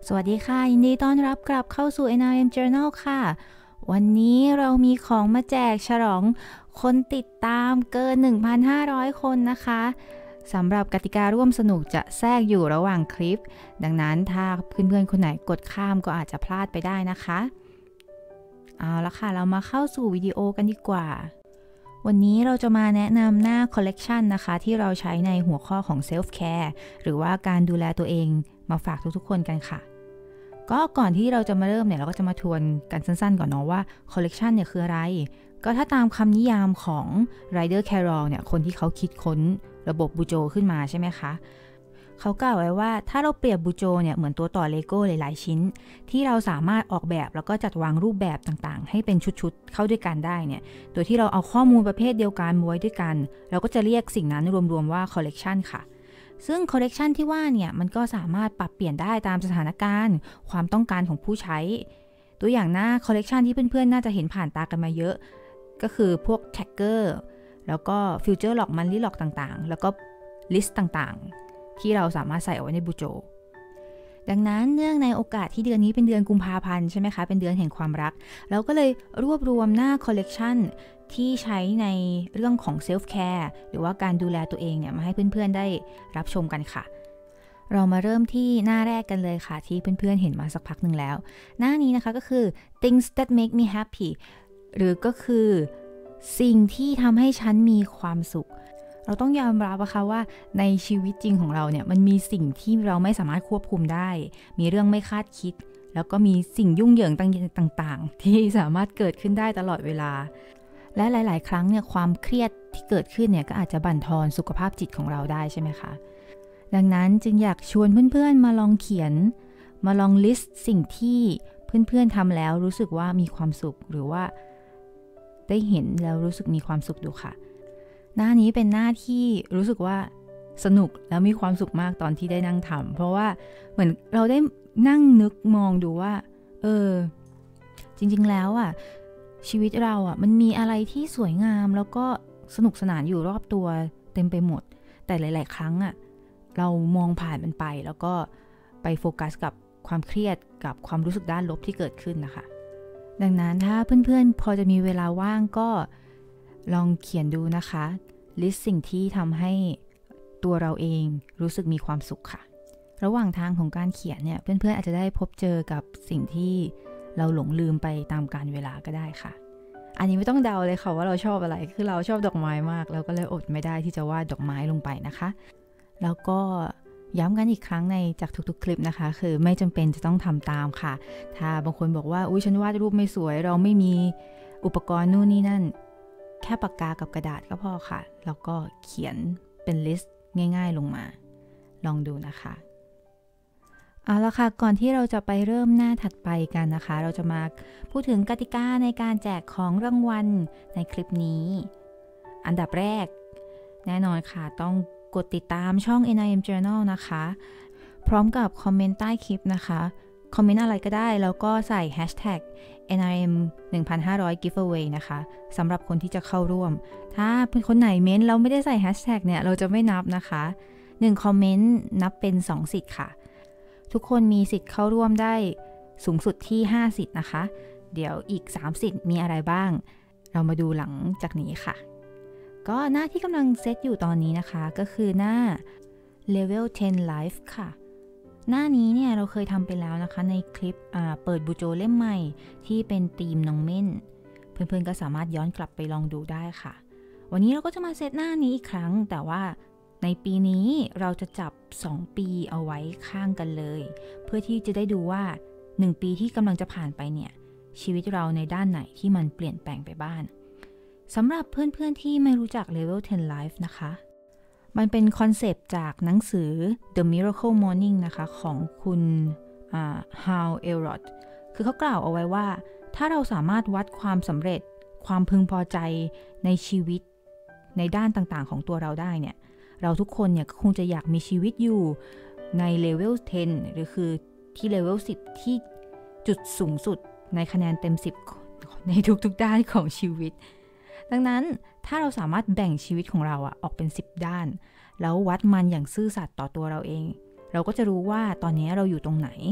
สวัสดีค่ะยินดีต้อนรับกลับเข้าสู่ NRM Journal ค่ะวันนี้เรามีของมาแจกฉลองคนติดตามเกิน 1,500 คนนะคะสำหรับกติการ่วมสนุกจะแทรกอยู่ระหว่างคลิปดังนั้นถ้าเพื่อนๆคนไหนกดข้ามก็อาจจะพลาดไปได้นะคะเอาละค่ะเรามาเข้าสู่วิดีโอกันดีกว่าวันนี้เราจะมาแนะนำหน้าคอลเลกชันนะคะที่เราใช้ในหัวข้อของ Self Care หรือว่าการดูแลตัวเองมาฝากทุกๆคนกันค่ะก็ก่อนที่เราจะมาเริ่มเนี่ยเราก็จะมาทวนกันสั้นๆก่อนเนาะว่าคอลเลกชันเนี่ยคืออะไรก็ถ้าตามคำนิยามของ Ryder Carroll เนี่ยคนที่เขาคิดค้นระบบบูโจขึ้นมาใช่ไหมคะเขากล่าวไว้ว่าถ้าเราเปรียบบูโจเนี่ยเหมือนตัวต่อเลโก้หลายๆชิ้นที่เราสามารถออกแบบแล้วก็จัดวางรูปแบบต่างๆให้เป็นชุดๆเข้าด้วยกันได้เนี่ยโดยที่เราเอาข้อมูลประเภทเดียวกันมาไว้ด้วยกันเราก็จะเรียกสิ่งนั้นรวมๆว่าคอลเลกชันค่ะซึ่งคอลเลกชันที่ว่าเนี่ยมันก็สามารถปรับเปลี่ยนได้ตามสถานการณ์ความต้องการของผู้ใช้ตัวอย่างหน้าคอลเลกชันที่เพื่อนๆน่าจะเห็นผ่านตากันมาเยอะก็คือพวกแท็กเกอร์แล้วก็ฟิวเจอร์ล็อกมันลี่ล็อกต่างๆแล้วก็ลิสต์ต่างๆที่เราสามารถใส่เอาไว้ในบูโจดังนั้นเนื่องในโอกาสที่เดือนนี้เป็นเดือนกุมภาพันธ์ใช่ไหมคะเป็นเดือนแห่งความรักเราก็เลยรวบรวมหน้าคอลเลกชันที่ใช้ในเรื่องของเซลฟ์แคร์หรือว่าการดูแลตัวเองเนี่ยมาให้เพื่อนๆได้รับชมกันค่ะเรามาเริ่มที่หน้าแรกกันเลยค่ะที่เพื่อนๆเห็นมาสักพักหนึ่งแล้วหน้านี้นะคะก็คือ things that make me happy หรือก็คือสิ่งที่ทำให้ฉันมีความสุขเราต้องยอมรับนะคะว่าในชีวิตจริงของเราเนี่ยมันมีสิ่งที่เราไม่สามารถควบคุมได้มีเรื่องไม่คาดคิดแล้วก็มีสิ่งยุ่งเหยิงต่างๆที่สามารถเกิดขึ้นได้ตลอดเวลาและหลายๆครั้งเนี่ยความเครียดที่เกิดขึ้นเนี่ยก็อาจจะบั่นทอนสุขภาพจิตของเราได้ใช่ไหมคะดังนั้นจึงอยากชวนเพื่อนๆมาลองเขียนมาลองลิสต์สิ่งที่เพื่อนๆทำแล้วรู้สึกว่ามีความสุขหรือว่าได้เห็นแล้วรู้สึกมีความสุขดูค่ะหน้านี้เป็นหน้าที่รู้สึกว่าสนุกแล้วมีความสุขมากตอนที่ได้นั่งทำเพราะว่าเหมือนเราได้นั่งนึกมองดูว่าจริงๆแล้วอ่ะชีวิตเราอ่ะมันมีอะไรที่สวยงามแล้วก็สนุกสนานอยู่รอบตัวเต็มไปหมดแต่หลายๆครั้งอ่ะเรามองผ่านมันไปแล้วก็ไปโฟกัสกับความเครียดกับความรู้สึกด้านลบที่เกิดขึ้นนะคะดังนั้นถ้าเพื่อนๆพอจะมีเวลาว่างก็ลองเขียนดูนะคะลิสต์สิ่งที่ทำให้ตัวเราเองรู้สึกมีความสุขค่ะระหว่างทางของการเขียนเนี่ยเพื่อนๆอาจจะได้พบเจอกับสิ่งที่เราหลงลืมไปตามกาลเวลาก็ได้ค่ะอันนี้ไม่ต้องเดาเลยค่ะว่าเราชอบอะไรคือเราชอบดอกไม้มากแล้วก็เลยอดไม่ได้ที่จะวาดดอกไม้ลงไปนะคะแล้วก็ย้ำกันอีกครั้งในจากทุกๆคลิปนะคะคือไม่จำเป็นจะต้องทำตามค่ะถ้าบางคนบอกว่าอุ๊ยฉันวาดรูปไม่สวยเราไม่มีอุปกรณ์นู่นนี่นั่นแค่ปากกากับกระดาษก็พอค่ะแล้วก็เขียนเป็นลิสต์ง่ายๆลงมาลองดูนะคะเอาละค่ะก่อนที่เราจะไปเริ่มหน้าถัดไปกันนะคะเราจะมาพูดถึงกติกาในการแจกของรางวัลในคลิปนี้อันดับแรกแน่นอนค่ะต้องกดติดตามช่อง NRM Journal นะคะพร้อมกับคอมเมนต์ใต้คลิปนะคะคอมเมนต์อะไรก็ได้แล้วก็ใส่ hashtag NRM 1,500 giveaway นะคะสำหรับคนที่จะเข้าร่วมถ้าเป็นคนไหนเม้นเราไม่ได้ใส่ hashtag เนี่ยเราจะไม่นับนะคะ1คอมเมนต์นับเป็น2สิทธิ์ค่ะทุกคนมีสิทธิ์เข้าร่วมได้สูงสุดที่5สิทธิ์นะคะเดี๋ยวอีก3สิทธิ์มีอะไรบ้างเรามาดูหลังจากนี้ค่ะก็หน้าที่กำลังเซตอยู่ตอนนี้นะคะก็คือหน้า Level 10 Life ค่ะหน้านี้เนี่ยเราเคยทำไปแล้วนะคะในคลิปเปิดบูโจเล่มใหม่ที่เป็นธีมน้องเม่นเพื่อนๆก็สามารถย้อนกลับไปลองดูได้ค่ะวันนี้เราก็จะมาเซตหน้านี้อีกครั้งแต่ว่าในปีนี้เราจะจับ2ปีเอาไว้ข้างกันเลยเพื่อที่จะได้ดูว่า1ปีที่กำลังจะผ่านไปเนี่ยชีวิตเราในด้านไหนที่มันเปลี่ยนแปลงไปบ้างสำหรับเพื่อนๆที่ไม่รู้จัก Level 10 Life นะคะมันเป็นคอนเซปต์จากหนังสือ The Miracle Morning นะคะของคุณHal Elrod คือเขากล่าวเอาไว้ว่าถ้าเราสามารถวัดความสำเร็จความพึงพอใจในชีวิตในด้านต่างๆของตัวเราได้เนี่ยเราทุกคนเนี่ยก็คงจะอยากมีชีวิตอยู่ในเลเวล 10 หรือคือที่เลเวล 10 ที่จุดสูงสุดในคะแนนเต็ม 10 ในทุกๆด้านของชีวิตดังนั้นถ้าเราสามารถแบ่งชีวิตของเราออกเป็น10ด้านแล้ววัดมันอย่างซื่อสัตย์ต่อตัวเราเองเราก็จะรู้ว่าตอนนี้เราอยู่ตรงไหน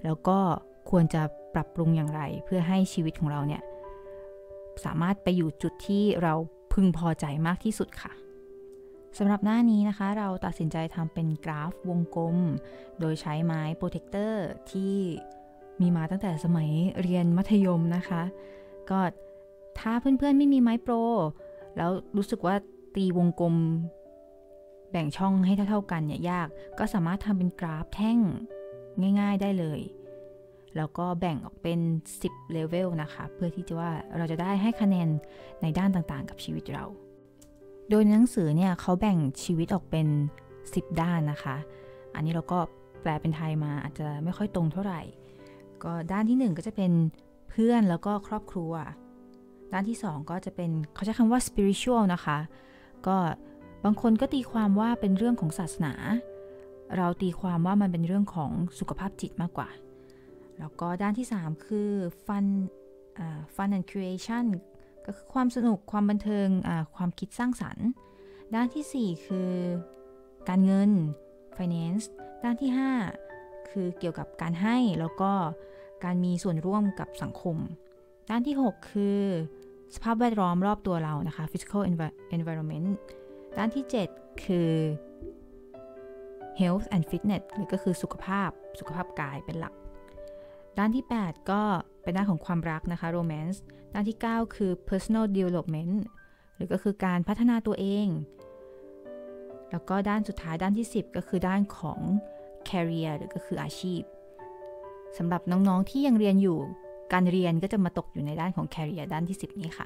แล้วก็ควรจะปรับปรุงอย่างไรเพื่อให้ชีวิตของเราเนี่ยสามารถไปอยู่จุดที่เราพึงพอใจมากที่สุดค่ะสำหรับหน้านี้นะคะเราตัดสินใจทำเป็นกราฟวงกลมโดยใช้ไม้โปรเทคเตอร์ที่มีมาตั้งแต่สมัยเรียนมัธยมนะคะก็ถ้าเพื่อนๆไม่มีไม้โปรแล้วรู้สึกว่าตีวงกลมแบ่งช่องให้เท่าๆกันเนี่ยยากก็สามารถทำเป็นกราฟแท่งง่ายๆได้เลยแล้วก็แบ่งออกเป็น10เลเวลนะคะเพื่อที่จะว่าเราจะได้ให้คะแนนในด้านต่างๆกับชีวิตเราโดยหนังสือเนี่ยเขาแบ่งชีวิตออกเป็น10ด้านนะคะอันนี้เราก็แปลเป็นไทยมาอาจจะไม่ค่อยตรงเท่าไหร่ก็ด้านที่1ก็จะเป็นเพื่อนแล้วก็ครอบครัวด้านที่2ก็จะเป็นเขาใช้คำว่า spiritual นะคะก็บางคนก็ตีความว่าเป็นเรื่องของศาสนาเราตีความว่ามันเป็นเรื่องของสุขภาพจิตมากกว่าแล้วก็ด้านที่3คือ fun and creation ก็คือความสนุกความบันเทิงความคิดสร้างสรรค์ด้านที่4คือการเงิน finance ด้านที่5คือเกี่ยวกับการให้แล้วก็การมีส่วนร่วมกับสังคมด้านที่6คือสภาพแวดล้อมรอบตัวเรานะคะ physical environment ด้านที่7คือ health and fitness หรือก็คือสุขภาพกายเป็นหลักด้านที่8ก็เป็นด้านของความรักนะคะ romance ด้านที่9คือ personal development หรือก็คือการพัฒนาตัวเองแล้วก็ด้านสุดท้ายด้านที่10ก็คือด้านของ career หรือก็คืออาชีพสำหรับน้องๆที่ยังเรียนอยู่การเรียนก็จะมาตกอยู่ในด้านของ career ด้านที่10นี้ค่ะ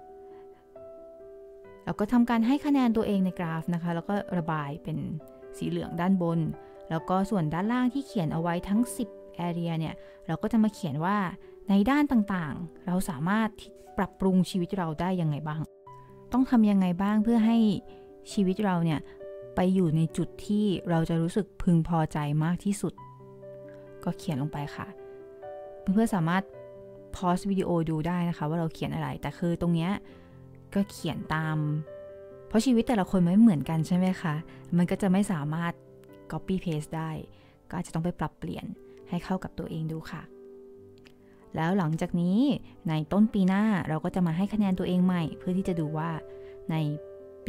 แล้วก็ทำการให้คะแนนตัวเองในกราฟนะคะแล้วก็ระบายเป็นสีเหลืองด้านบนแล้วก็ส่วนด้านล่างที่เขียนเอาไว้ทั้ง10 area เนี่ยเราก็จะมาเขียนว่าในด้านต่างๆเราสามารถปรับปรุงชีวิตเราได้ยังไงบ้างต้องทำยังไงบ้างเพื่อให้ชีวิตเราเนี่ยไปอยู่ในจุดที่เราจะรู้สึกพึงพอใจมากที่สุดก็เขียนลงไปค่ะเพื่อนๆสามารถพอสวิดีโอดูได้นะคะว่าเราเขียนอะไรแต่คือตรงเนี้ยก็เขียนตามเพราะชีวิตแต่ละคนไม่เหมือนกันใช่ไหมคะมันก็จะไม่สามารถ copy paste ได้ก็อาจจะต้องไปปรับเปลี่ยนให้เข้ากับตัวเองดูค่ะแล้วหลังจากนี้ในต้นปีหน้าเราก็จะมาให้คะแนนตัวเองใหม่เพื่อที่จะดูว่าในปี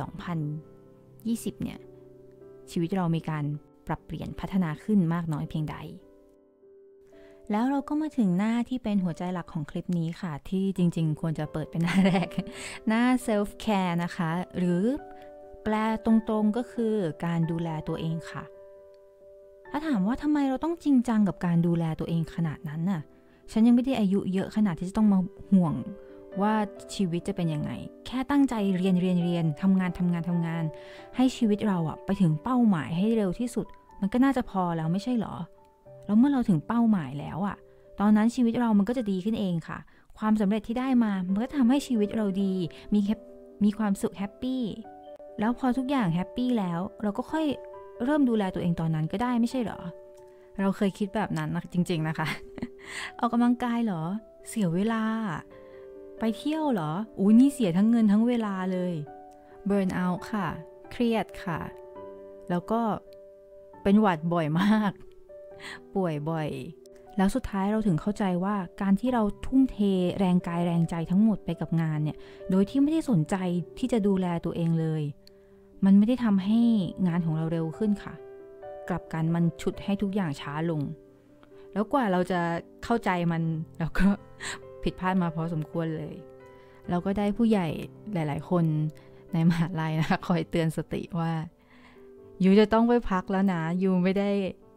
2020 เนี่ยชีวิตเรามีการปรับเปลี่ยนพัฒนาขึ้นมากน้อยเพียงใดแล้วเราก็มาถึงหน้าที่เป็นหัวใจหลักของคลิปนี้ค่ะที่จริงๆควรจะเปิดเป็นหน้าแรกหน้า self care นะคะหรือแปลตรงๆก็คือการดูแลตัวเองค่ะถ้าถามว่าทำไมเราต้องจริงจังกับการดูแลตัวเองขนาดนั้นน่ะฉันยังไม่ได้อายุเยอะขนาดที่จะต้องมาห่วงว่าชีวิตจะเป็นยังไงแค่ตั้งใจเรียนทำงานให้ชีวิตเราอะไปถึงเป้าหมายให้เร็วที่สุดมันก็น่าจะพอแล้วไม่ใช่หรอแล้วเมื่อเราถึงเป้าหมายแล้วอะตอนนั้นชีวิตเรามันก็จะดีขึ้นเองค่ะความสำเร็จที่ได้มามันก็ทำให้ชีวิตเราดีมีความสุขแฮปปี้แล้วพอทุกอย่างแฮปปี้แล้วเราก็ค่อยเริ่มดูแลตัวเองตอนนั้นก็ได้ไม่ใช่หรอเราเคยคิดแบบนั้นนะจริงๆนะคะ ออกกำลังกายเหรอเสียเวลาไปเที่ยวเหรออุ้ยนี่เสียทั้งเงินทั้งเวลาเลยเบิร์นเอาท์ค่ะเครียดค่ะแล้วก็เป็นหวัดบ่อยมากป่วยบ่อยแล้วสุดท้ายเราถึงเข้าใจว่าการที่เราทุ่มเทแรงกายแรงใจทั้งหมดไปกับงานเนี่ยโดยที่ไม่ได้สนใจที่จะดูแลตัวเองเลยมันไม่ได้ทำให้งานของเราเร็วขึ้นค่ะกลับกันมันฉุดให้ทุกอย่างช้าลงแล้วกว่าเราจะเข้าใจมันเราก็ผิดพลาดมาพอสมควรเลยเราก็ได้ผู้ใหญ่หลายๆคนในมหาลัยนะคะคอยเตือนสติว่ายูจะต้องไปพักแล้วนะยูไม่ได้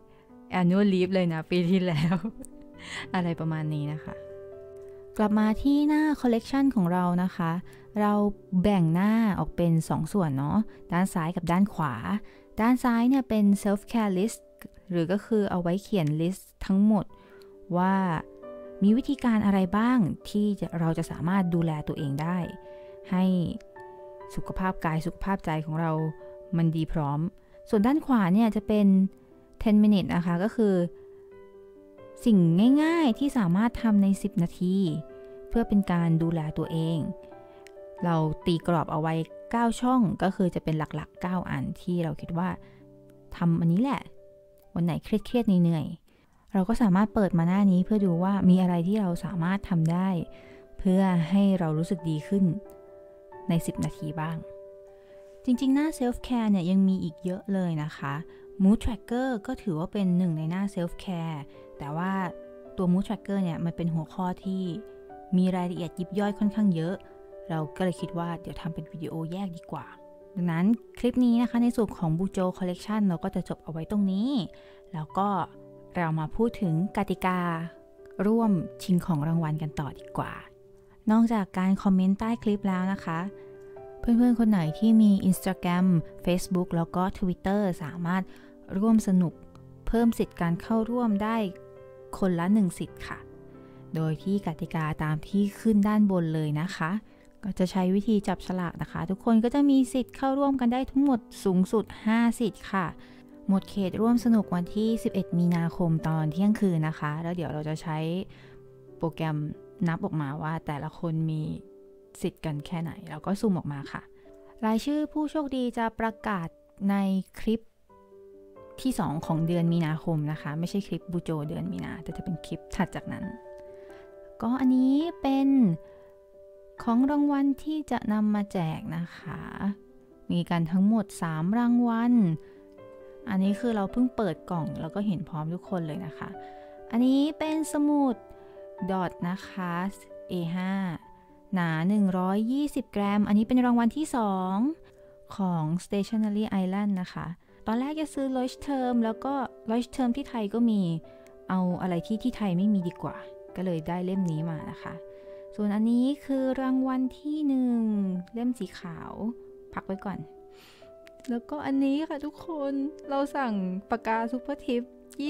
annual leave เลยนะปีที่แล้ว อะไรประมาณนี้นะคะกลับมาที่หน้า collection ของเรานะคะเราแบ่งหน้าออกเป็น2ส่วนเนาะด้านซ้ายกับด้านขวาด้านซ้ายเนี่ยเป็น self care list หรือก็คือเอาไว้เขียน list ทั้งหมดว่ามีวิธีการอะไรบ้างที่เราจะสามารถดูแลตัวเองได้ให้สุขภาพกายสุขภาพใจของเรามันดีพร้อมส่วนด้านขวาเนี่ยจะเป็น10 minutes นะคะก็คือสิ่งง่ายๆที่สามารถทำใน10 นาทีเพื่อเป็นการดูแลตัวเองเราตีกรอบเอาไว้9ช่องก็คือจะเป็นหลักๆ9อันที่เราคิดว่าทำอันนี้แหละวันไหนเครียดๆเหนื่อยๆเราก็สามารถเปิดมาหน้านี้เพื่อดูว่ามีอะไรที่เราสามารถทำได้เพื่อให้เรารู้สึกดีขึ้นใน10นาทีบ้างจริงๆหน้า self care เนี่ยยังมีอีกเยอะเลยนะคะ mood tracker ก็ถือว่าเป็นหนึ่งในหน้า self care แต่ว่าตัว mood tracker เนี่ยมันเป็นหัวข้อที่มีรายละเอียดยิบย่อยค่อนข้างเยอะเราก็เลยคิดว่าเดี๋ยวทำเป็นวิดีโอแยกดีกว่าดังนั้นคลิปนี้นะคะในส่วนของ Bujo Collection เราก็จะจบเอาไว้ตรงนี้แล้วก็เรามาพูดถึงกติการ่วมชิงของรางวัลกันต่อดีกว่านอกจากการคอมเมนต์ใต้คลิปแล้วนะคะเพื่อนๆคนไหนที่มี Instagram Facebook แล้วก็ Twitter สามารถร่วมสนุกเพิ่มสิทธิ์การเข้าร่วมได้คนละ1สิทธิ์ค่ะโดยที่กติกาตามที่ขึ้นด้านบนเลยนะคะก็จะใช้วิธีจับฉลากนะคะทุกคนก็จะมีสิทธิ์เข้าร่วมกันได้ทั้งหมดสูงสุด5สิทธิ์ค่ะหมดเขตร่วมสนุกวันที่11มีนาคมตอนเที่ยงคืนนะคะแล้วเดี๋ยวเราจะใช้โปรแกรมนับออกมาว่าแต่ละคนมีสิทธิ์กันแค่ไหนแล้วก็ซูมออกมาค่ะรายชื่อผู้โชคดีจะประกาศในคลิปที่2ของเดือนมีนาคมนะคะไม่ใช่คลิปบูโจเดือนมีนาแต่จะเป็นคลิปถัดจากนั้นก็อันนี้เป็นของรางวัลที่จะนำมาแจกนะคะมีกันทั้งหมด3รางวัลอันนี้คือเราเพิ่งเปิดกล่องแล้วก็เห็นพร้อมทุกคนเลยนะคะอันนี้เป็นสมุดดอทนะคะ A5 หนา120กรัมอันนี้เป็นรางวัลที่2ของ Stationery Island นะคะตอนแรกจะซื้อ Leuchtturm เทอมแล้วก็ Leuchtturm เทอมที่ไทยก็มีเอาอะไรที่ไทยไม่มีดีกว่าก็เลยได้เล่มนี้มานะคะส่วนอันนี้คือรางวัลที่1เล่มสีขาวพักไว้ก่อนแล้วก็อันนี้ค่ะทุกคนเราสั่งปากกาซุปเปอร์ทิป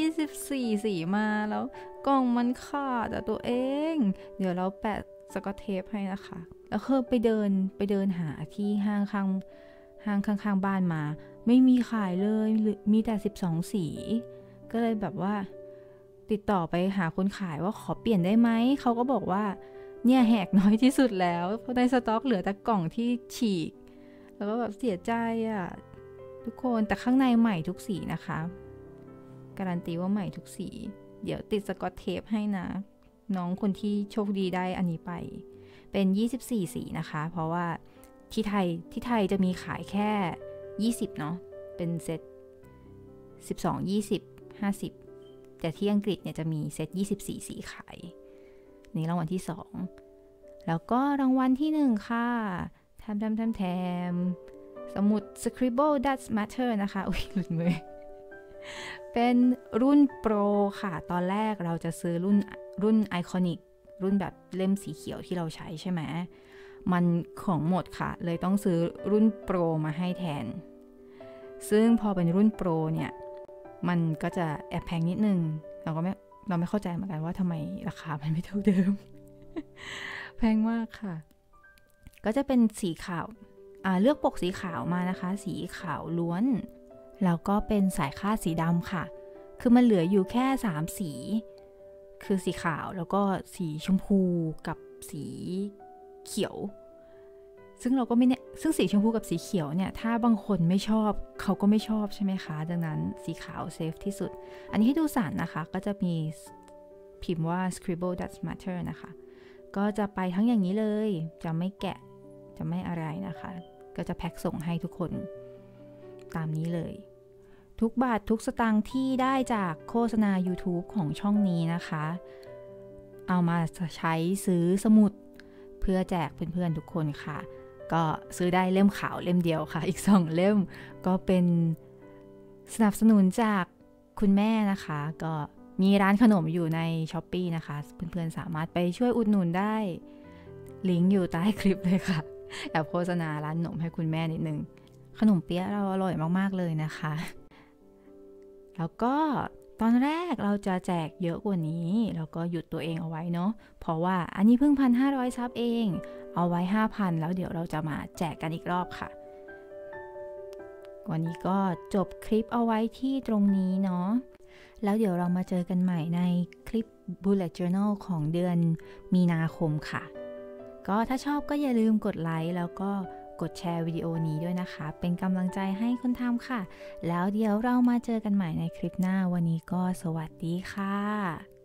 24สีมาแล้วกล่องมันขาดตัวเองเดี๋ยวเราแปะสกอตเทปให้นะคะแล้วคือไปเดินหาที่ห้างข้างบ้านมาไม่มีขายเลยมีแต่12สีก็เลยแบบว่าติดต่อไปหาคนขายว่าขอเปลี่ยนได้ไหมเขาก็บอกว่าเนี่ยแหกน้อยที่สุดแล้วเพราะในสต็อกเหลือแต่กล่องที่ฉีกแล้วก็แบบเสียใจทุกคนแต่ข้างในใหม่ทุกสีนะคะการันตีว่าใหม่ทุกสีเดี๋ยวติดสกอตเทปให้นะน้องคนที่โชคดีได้อันนี้ไปเป็น24สีนะคะเพราะว่าที่ไทยจะมีขายแค่20เนาะเป็นเซต12 20 50แต่ที่อังกฤษเนี่ยจะมีเซต24สีขายนี่รางวัลที่2แล้วก็รางวัลที่1ค่ะแถมสมุด Scribble That Matter นะคะอุ๊ยหลุดมือเป็นรุ่นโปรค่ะตอนแรกเราจะซื้อรุ่น Iconic รุ่นแบบเล่มสีเขียวที่เราใช้ใช่ไหมมันของหมดค่ะเลยต้องซื้อรุ่นโปรมาให้แทนซึ่งพอเป็นรุ่นโปรเนี่ยมันก็จะแอบแพงนิดนึงเราไม่เข้าใจเหมือนกันว่าทำไมราคามันไม่เท่าเดิม แพงมากค่ะก็จะเป็นสีขาวเลือกปกสีขาวมานะคะสีขาวล้วนแล้วก็เป็นสายคาดสีดำค่ะคือมันเหลืออยู่แค่3สีคือสีขาวแล้วก็สีชมพูกับสีเขียวซึ่งเราก็ไม่เนี่ยซึ่งสีชมพูกับสีเขียวเนี่ยถ้าบางคนไม่ชอบเขาก็ไม่ชอบใช่ไหมคะดังนั้นสีขาวเซฟที่สุดอันนี้ให้ดูสารนะคะก็จะมีพิมพ์ว่า Scribble That Matter นะคะก็จะไปทั้งอย่างนี้เลยจะไม่แกะจะไม่อะไรนะคะก็จะแพ็คส่งให้ทุกคนตามนี้เลยทุกบาททุกสตางค์ที่ได้จากโฆษณา YouTube ของช่องนี้นะคะเอามาใช้ซื้อสมุดเพื่อแจกเพื่อนๆทุกคนค่ะก็ซื้อได้เล่มขาวเล่มเดียวค่ะอีก2เล่มก็เป็นสนับสนุนจากคุณแม่นะคะก็มีร้านขนมอยู่ใน Shopee นะคะเพื่อนๆสามารถไปช่วยอุดหนุนได้ลิงก์อยู่ใต้คลิปเลยค่ะแอบโฆษณาร้านขนมให้คุณแม่นิดนึงขนมเปี๊ยะเราอร่อยมากๆเลยนะคะแล้วก็ตอนแรกเราจะแจกเยอะกว่านี้แล้วก็หยุดตัวเองเอาไว้เนาะเพราะว่าอันนี้เพิ่ง 1,500 ซับเองเอาไว้ 5,000 แล้วเดี๋ยวเราจะมาแจกกันอีกรอบค่ะวันนี้ก็จบคลิปเอาไว้ที่ตรงนี้เนาะแล้วเดี๋ยวเรามาเจอกันใหม่ในคลิป Bullet Journal ของเดือนมีนาคมค่ะก็ถ้าชอบก็อย่าลืมกดไลค์แล้วก็กดแชร์วิดีโอนี้ด้วยนะคะ เป็นกำลังใจให้คุณทำค่ะ แล้วเดี๋ยวเรามาเจอกันใหม่ในคลิปหน้าวันนี้ก็สวัสดีค่ะ